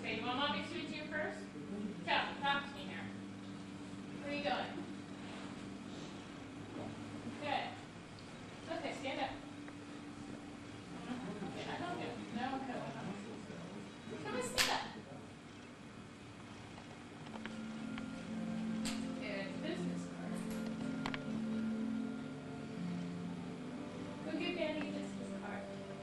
Okay, you want mommy to speak to you first? Talk to me here. Where are you going? Good. Okay, stand up. Okay, I don't get no, okay. Come on, stand up. Good business card. Go give Danny a business card.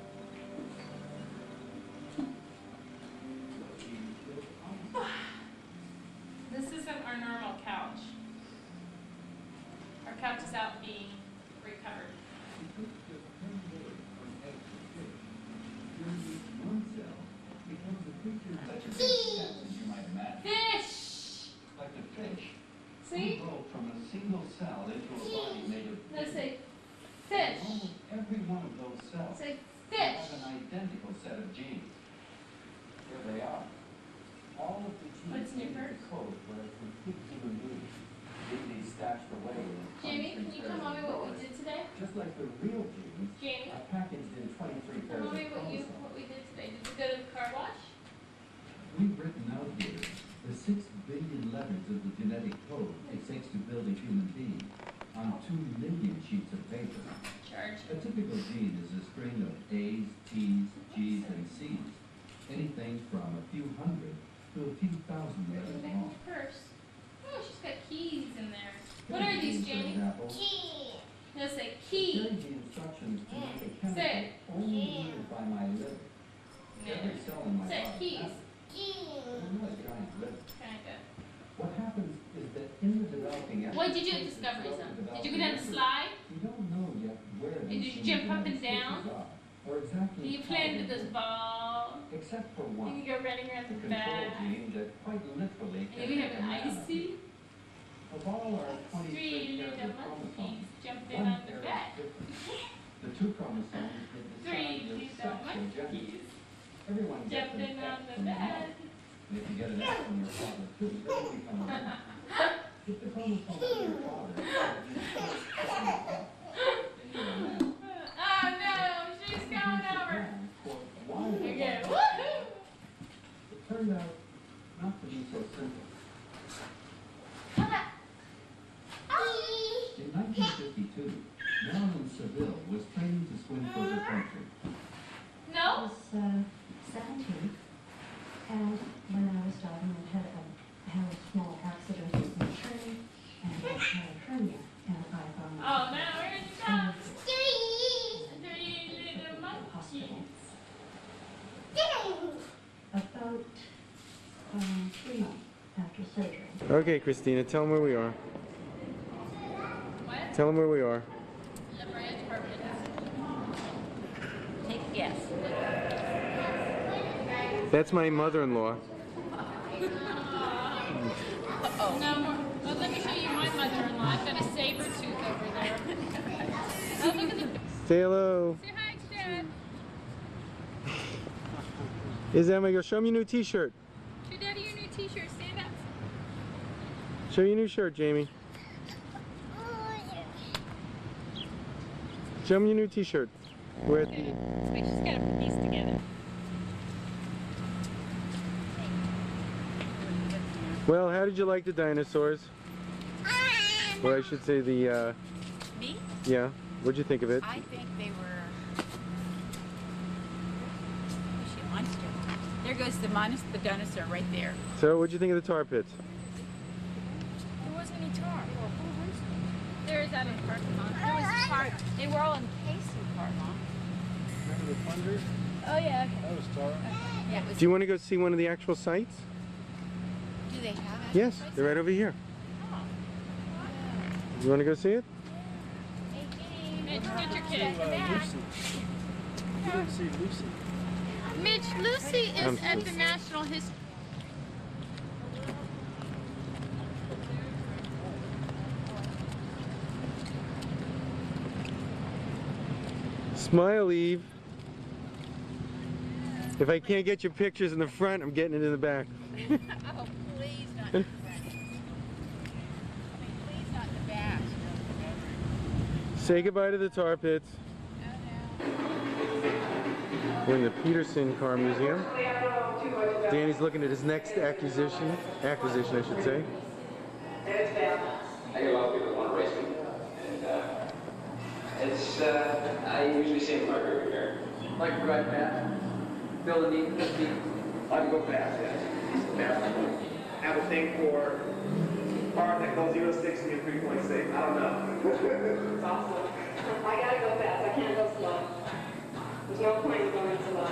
This isn't our normal couch. Our couch is out being recovered. Fish! Like a fish. See? Evolved from a single cell into a body made of No, say fish. almost every one of those cells Say have fish. an identical set of genes. Here they are. All of the What's genes new need first? the code for a complete human being. These stashed away in Jamie, 23 can you pairs tell of mommy what we chromosomes. did today? Just like the real genes Jamie, are packaged in 23 tell pairs of mommy chromosomes. what we did today. Did we go to the car wash? We've written out here the 6 billion letters of the genetic code it takes to build a human being on 2 million sheets of paper. Charge. A typical gene is a string of A's, T's, G's, and C's. Anything from a few hundred to a few thousand Where's letters the long. purse? Oh, she's got keys in there. What are these, Jamie? Key. No, say Here key. are the instructions to make a Say chemical it. only needed by my liver. Every cell in my Say body keys. has it. Key. I'm not a giant liver. Kinda. What happens is that in the developing What did you do at Discovery Zone? Did you go down the slide? You don't know yet where Did these you jump up and genetic down? stages are, or exactly Do you how play they with this work. ball? Except for You one, can go running around the the control back. gene that quite literally And can you have make an a man of icy. you. Of all our 23 Three pairs little of chromosomes, monkeys jumped in one on the pair is bed. different. The 2 chromosomes that decide Three your little sex and gender. monkeys Everyone gets jumped an in X on the from your mother. bed. And if you get an X from your father too, you're going to become a man. If the chromosome from your father is Oh no, she's going over. Okay, woohoo! It turned out not to be so simple. In 1952, Marilyn Seville was training to swim for the country. No? I was 17, and when I was driving, I had a small accident with my train, and I had a hernia, and I found Oh no, where'd you go? Three. Three little monkeys. hospital. About 3 months after surgery. Okay, Christina, tell them where we are. What? Tell them where we are. La Brea Department. Take a guess. That's my mother-in-law. No more. Well, let me show you my mother-in-law. I've got a saber tooth over there. Oh, look at the. Say hello. Say hi to Dad. Is that my girl? Show me your new t-shirt. Show Daddy your new t-shirt. Stand up. Show your new shirt, Jamie. Show me your new t-shirt. We're at the... Wait, she's got to put these together. Well, how did you like the dinosaurs? Or I should say the, Me? yeah. What'd you think of it? I think they were. Oh, she monster. There goes the dinosaur right there. So, what'd you think of the tar pits? There wasn't any tar. There is that in the parking lot. There was tar. They were all encased in tar, Mom. Remember the plunger? Oh yeah. Okay. That was tar. Yeah. It was, Do you want to go see one of the actual sites? do they have it? Yes, they're right over here. Oh. You want to go see it? Mitch, get your kid. Lucy. You didn't see Lucy. Mitch, Lucy is at the National History. Smile, Eve. If I can't get your pictures in the front, I'm getting it in the back. Oh, please not in the back. I mean, please not in the back. Say goodbye to the tar pits. Oh, no. We're in the Peterson Car Museum. Danny's looking at his next acquisition, I should say. I get a lot of people that want to race me, and I usually see them like every year. Like to ride fast? Feel the need for speed? I can go fast, yes. Fast. Have a thing for cars that go 0 to 60 in 3.6. I don't know. It's awesome. I gotta go fast. I can't go slow. There's no point in going slow.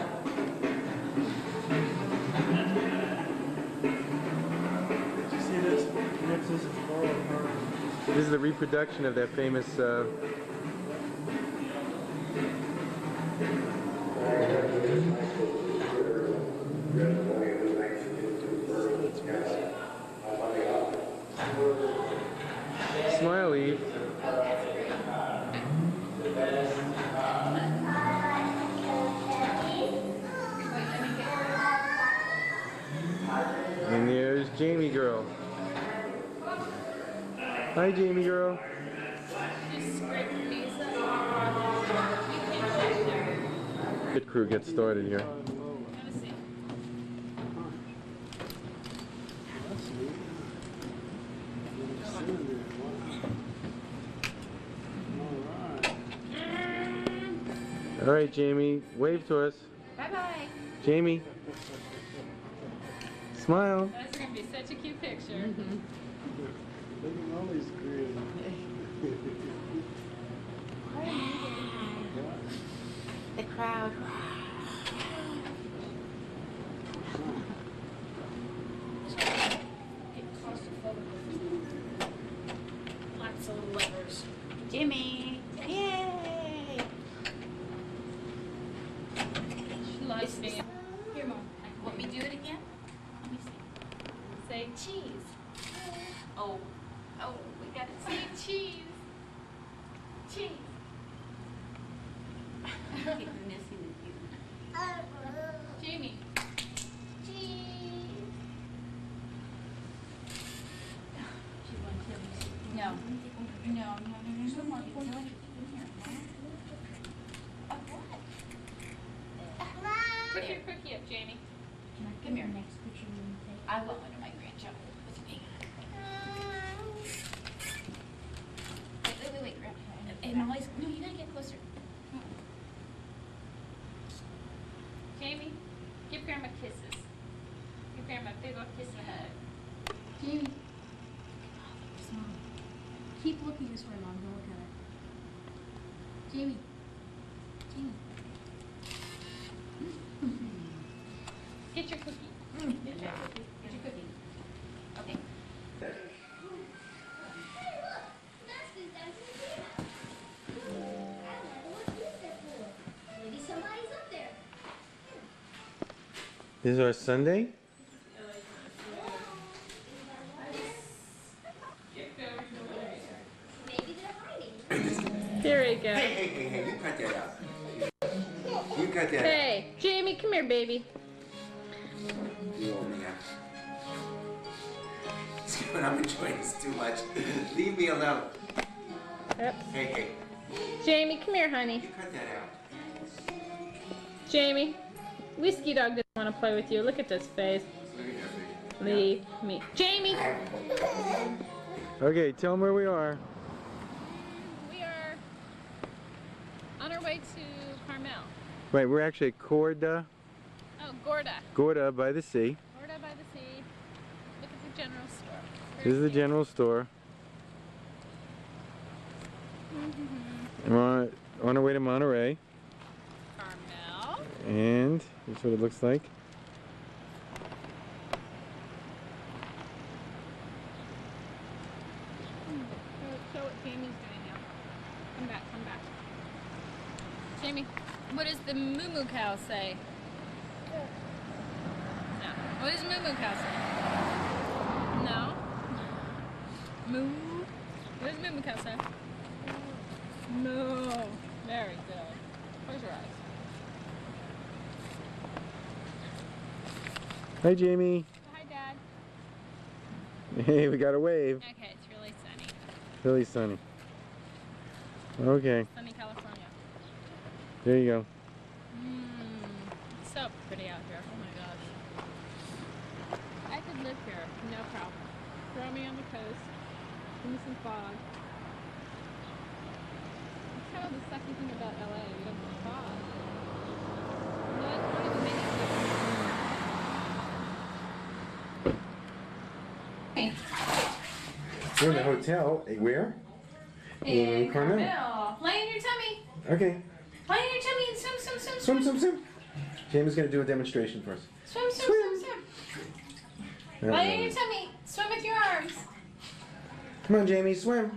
Did you see this? Nixon's Explorer car. This is the reproduction of that famous Smile, Eve. And there's Jamie girl. Hi, Jamie girl. Pit crew gets started here. All right, Jamie, wave to us. Bye-bye. Jamie, smile. That's going to be such a cute picture. Look at all these green. The crowd. Lots of lovers. Jimmy. Yay! She loves being. Here, Mom. Want me to do it again? Let me see. Say cheese. Oh, we got to Say cheese. Cheese. keep missing you. Jamie. Cheese. No. No. There's no more. Come Put here. your cookie up, Jamie. Come here. I want one of my grandchildren with me. Wait. And always, no, you gotta get closer. Jamie, give Grandma kisses. Give Grandma a big old kiss and a hug. Jamie. Keep looking this way, Mom. Don't look at it. Jamie. Get your cookie. Get your cookie. Okay. Maybe somebody's up there. This is our Sunday. Maybe they're hiding. Here we go. Hey, you cut that out. You cut that out. Hey, Jamie, come here, baby. You owe me out. I'm enjoying this too much. Leave me alone. Yep. Hey, Jamie, come here, honey. you cut that out. Jamie, Whiskey Dog doesn't want to play with you. Look at this face. Look at that face. Leave me. Jamie! Okay, tell them where we are. We are on our way to Carmel. Right, we're actually at Gorda. Oh, Gorda. Gorda by the sea. Gorda by the sea. Look at the general store. This is the general store. And we're on our way to Monterey. Carmel. And here's what it looks like. Show what Jamie's doing now. Come back. Jamie, what does the moo moo cow say? No. What does moo moo cow say? No. Moo. What does moo moo cow say? Moo. Very good. Close your eyes. Hi, Jamie. Hi, Dad. Hey, we got a wave. Okay, it's really sunny. Really sunny. Okay, Sunny California. there you go. pretty out here. Oh my gosh. I could live here, no problem. Throw me on the coast. Give me some fog. That's kind of the sucky thing about LA. You don't have fog. No, it's one of the main We're in the hotel. Where? In Carmel. Lay in your tummy. Okay. Lay in your tummy and swim, swim, swim, Swim, swim, swim. Jamie's going to do a demonstration for us. Swim, swim, swim, swim. Lay in your tummy. Swim with your arms. Come on, Jamie, swim.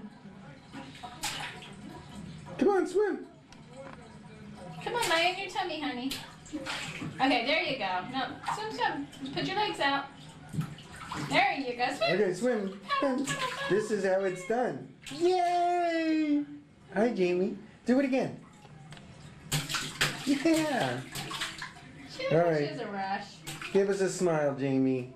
Come on, swim. Come on, lay in your tummy, honey. Okay, there you go. No, swim, swim. Just put your legs out. There you go. Swim. Okay, swim. This is how it's done. Yay! Hi, Jamie. Do it again. Yeah. She All right. She's a rush. Give us a smile, Jamie.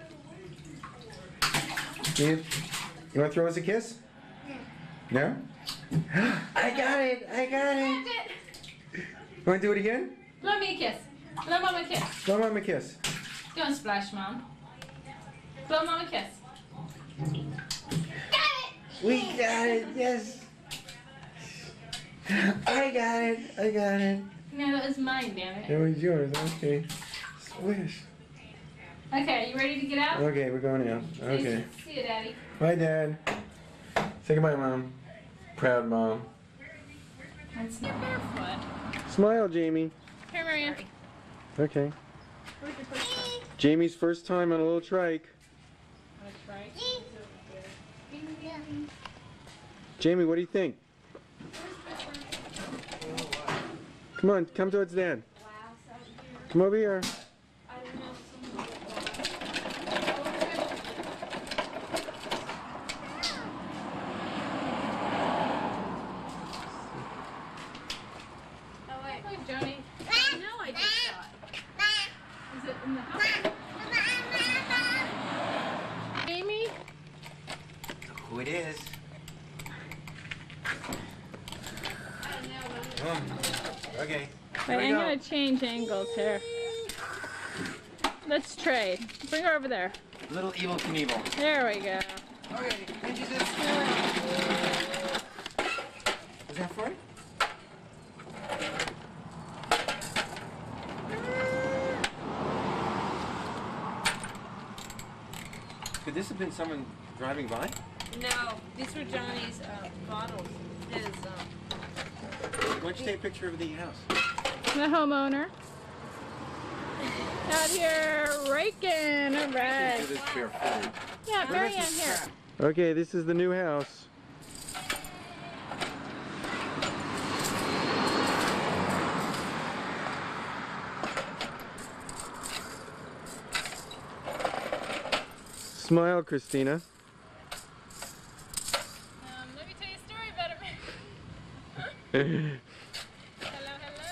You want to throw us a kiss? No? I got it. I got it. You want to do it again? Blow me a kiss. Blow Mama a kiss. Blow Mom a kiss. Don't splash, Mom. Blow Mom a kiss. Got it! We got it. Yes. I got it. I got it. No, that was mine, damn it. That was yours. Okay. Swish. Okay, you ready to get out? Okay, we're going out. Okay. See you, Daddy. Bye, Dad. Say goodbye, Mom. Proud Mom. That's not barefoot. Smile, Jamie. Here, Maria. Okay. Where's your first time? Jamie's first time on a little trike. That's right. Jamie, what do you think? Come on, come towards Dad. Come over here. Who it is? Okay. Wait, I'm gonna change angles here. Let's trade. Bring her over there. Little Evil Knievel. There we go. Okay, and you just... Is that for it? Could this have been someone driving by? No, these were Johnny's bottles. His, Why don't you take a picture of the house? The homeowner. Out here raking, all right. Yeah, Marianne here. Okay, this is the new house. Smile, Christina. Let me tell you a story about it. Hello, hello.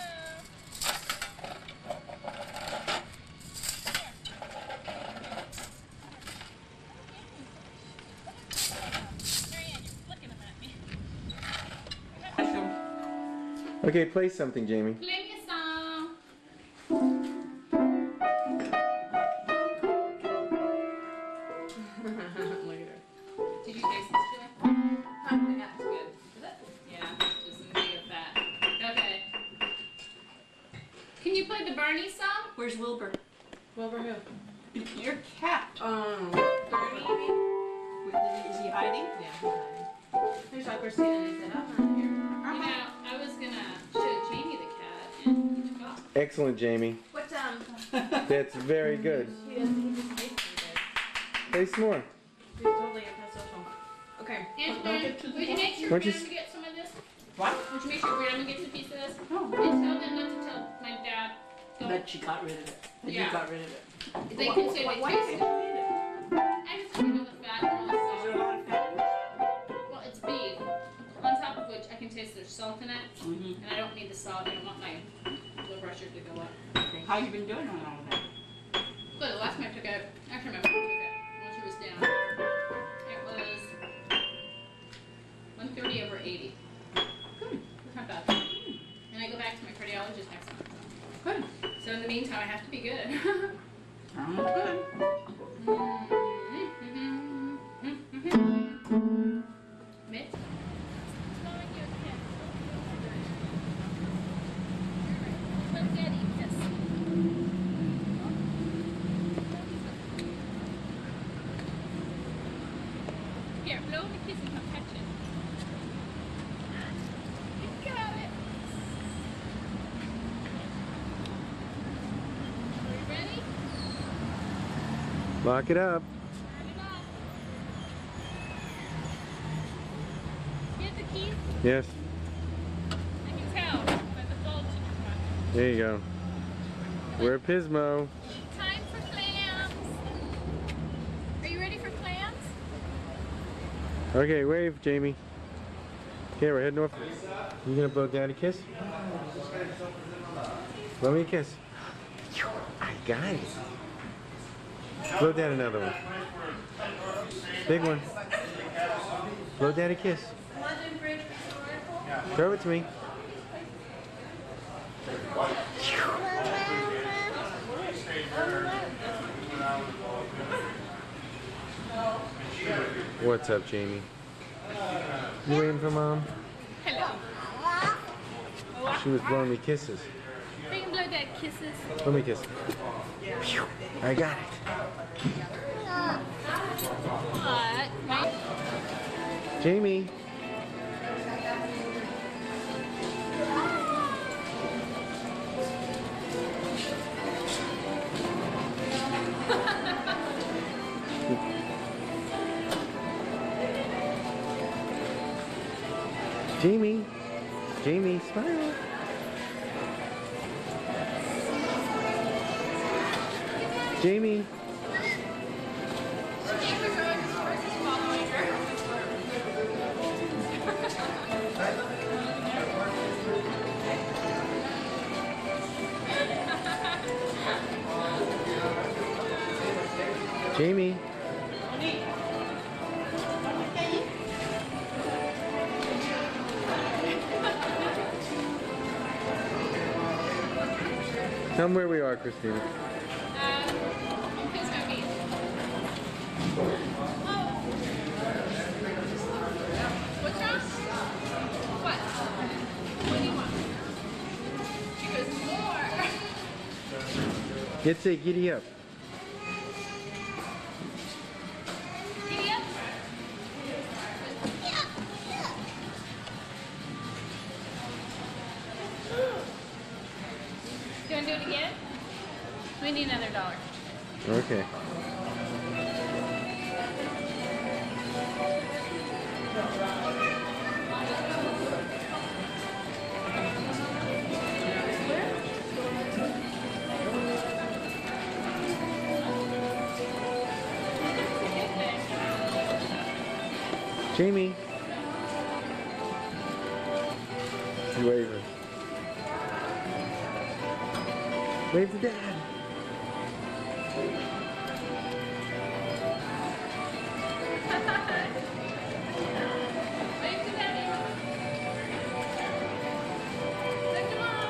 Marianne, you're flicking them at me. Okay, play something, Jamie. Play me a song. look at her. Did you taste this, Julie? Yeah, it's good. Is it? Yeah, just make it fat. Okay. Can you play the Barney song? Where's Wilbur? Wilbur who? Your cat. Barney, you mean? Is he hiding? Yeah, he's hiding. There's like Christina and he said, I'm not here. You know, I was gonna show Jamie the cat and he took off. Excellent, Jamie. What, That's very good. he just made it. Play some more. He's totally antisocial. Okay. And Don't get too would you make sure Don't you Grandma get some of this? What? Would you make sure Grandma gets a piece of this? No. And tell them not to tell my dad. Don't- That she got rid of it. That Yeah. you got rid of it. They can say they Why taste can't it. you eat it? I just want to know the fat and all the Is salt. there a lot of fat in it? Well, it's beef. On top of which I can taste there's salt in it. Mm-hmm. And I don't need the salt. I don't want my blood pressure to go up. Okay. How you been doing on all of that? But the last time I took it, actually my mom took it when she was down. It was 130/80. Good. It's not bad. And I go back to my cardiologist next month. Good. So in the meantime, I have to be good. I'm good. Mitt? Blow Daddy a kiss. Here, blow him a kiss and come catch it. You got it. Are you ready? Lock it up. Turn it off. You have the keys? Yes. I can tell by the bulge in your pocket. There you go. We're at Pismo. Time for clams. Are you ready for clams? Okay, wave, Jamie. Okay, we're heading off. You gonna blow Dad a kiss? Blow me a kiss. I got it. Blow Dad another one. Big one. Blow Dad a kiss. Throw it to me. What's up, Jamie? You waiting for Mom? Hello. She was blowing me kisses. We can blow Dad kisses. Blow me a kiss. I got it. What? Right? Jamie. Jamie. Jamie, smile. Jamie. Jamie. Tell them where we are, Christina. What's wrong? What? What do you want? She goes, more. Let's say giddy up. Giddy up. Do you want to do it again? We need another $1. Okay. Jamie. You waving. Wave to Dad. Wave to Daddy. Look to Mom.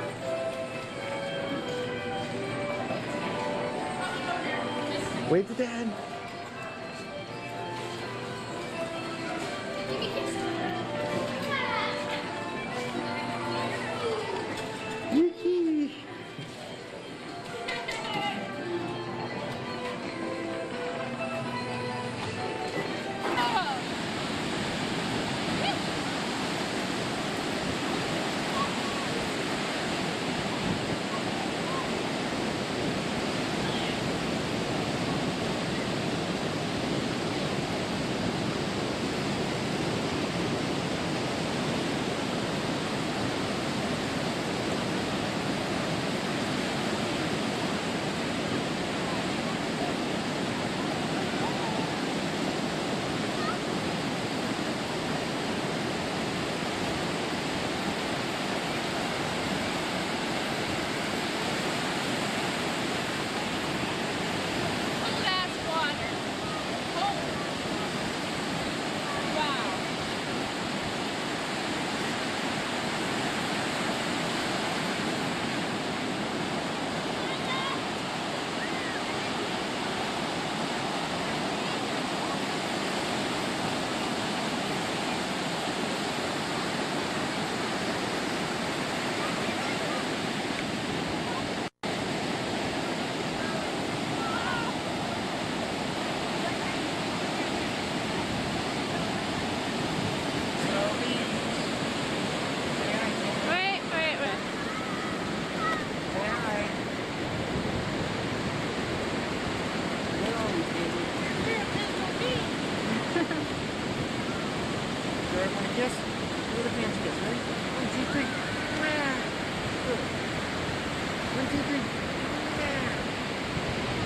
Wave to Dad. Give me a kiss. Yee-hee.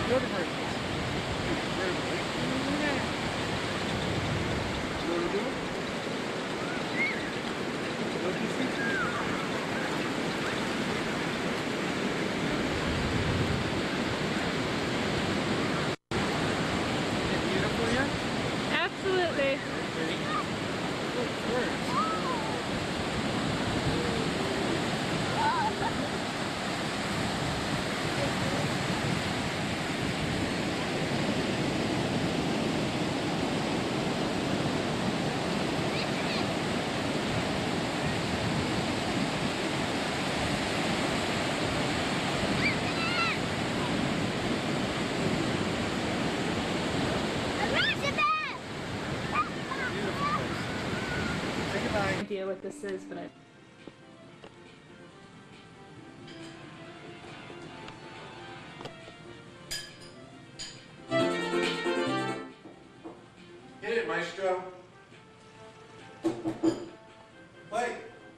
Go to her. Absolutely. Idea what this is, but I. Hit it, Maestro. Play.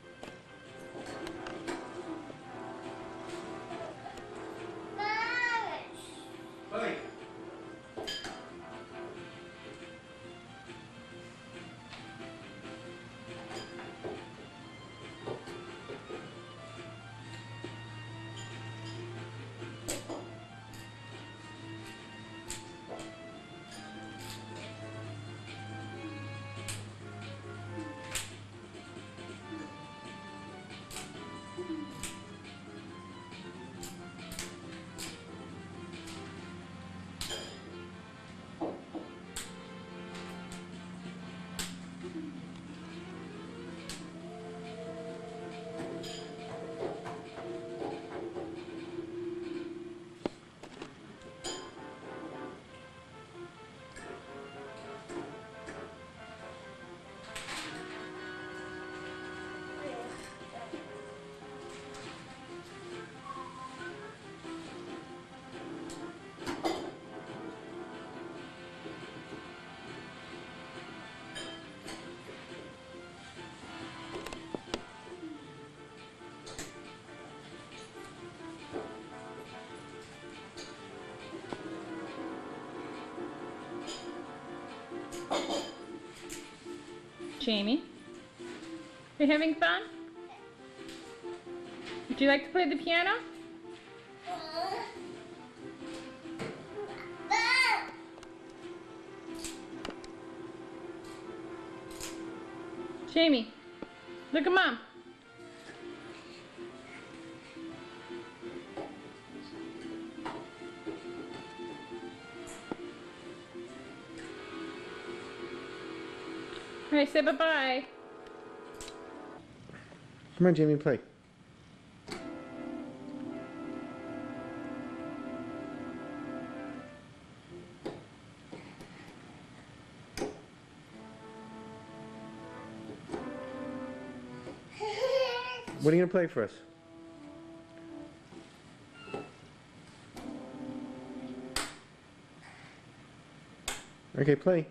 Play. Jamie, you having fun? Would you like to play the piano? Jamie, look at Mom. All right, say bye-bye. Come on, Jamie, play. What are you going to play for us? Okay, play.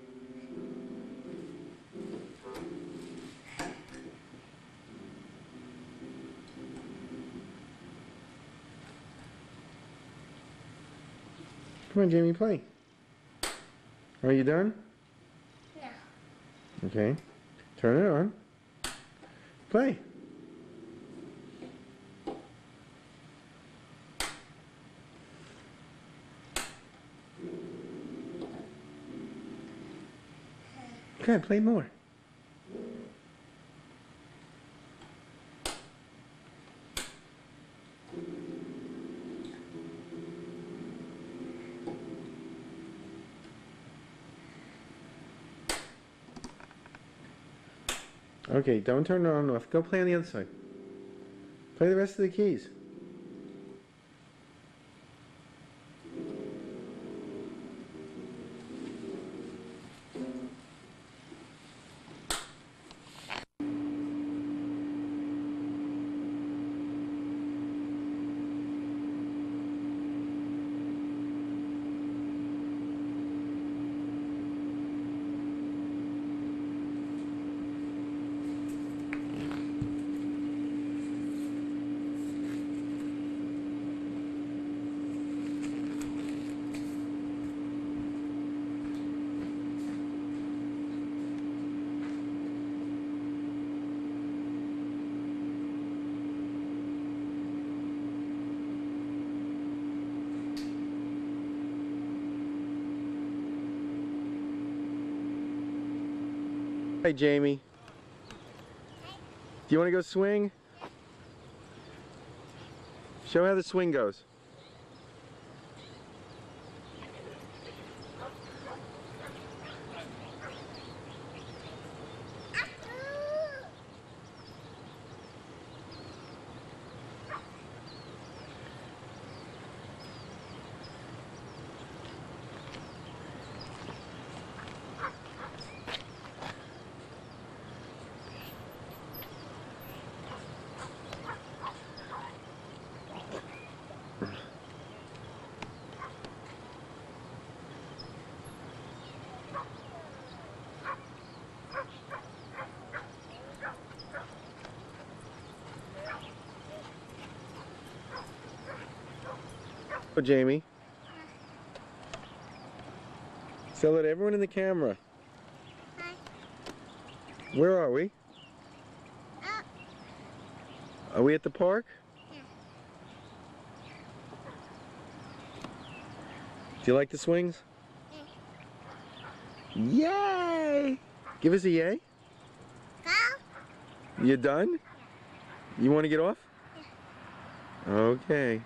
Come on, Jamie, play. Are you done? No. Okay. Turn it on. Play. Okay, play more. Okay, don't turn it on and off. Go play on the other side. Play the rest of the keys. Hi, Jamie. Do you want to go swing? Show how the swing goes. Oh, Jamie. Say hello to everyone in the camera. Hi. Where are we? Up. Are we at the park? Yeah. Do you like the swings? Yeah. Yay! Give us a yay. Huh? You done? You want to get off? Yeah. Okay.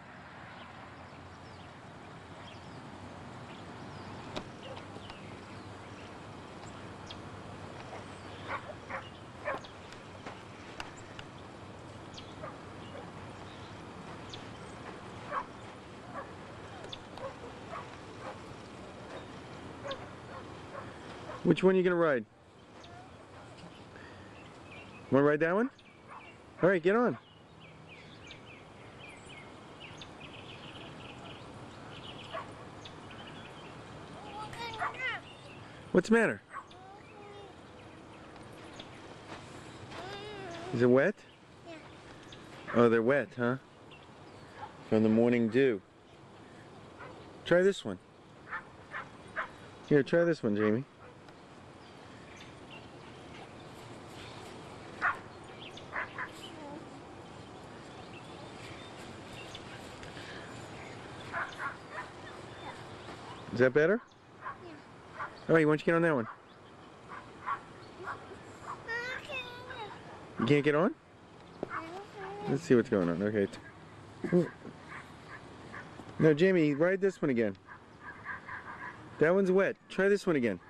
Which one are you going to ride? Want to ride that one? All right, get on. What's the matter? Is it wet? Yeah. Oh, they're wet, huh? From the morning dew. Try this one. Here, try this one, Jamie. Is that better? Yeah. All right, why don't you get on that one? You can't get on? Let's see what's going on. Okay. No, Jamie, ride this one again. That one's wet. Try this one again.